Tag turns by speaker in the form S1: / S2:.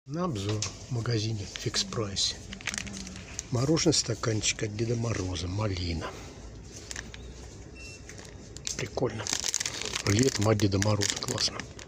S1: На обзор в магазине Фикс Прайс. Мороженое стаканчик от Деда Мороза, малина. Прикольно. Летом от Деда Мороза классно.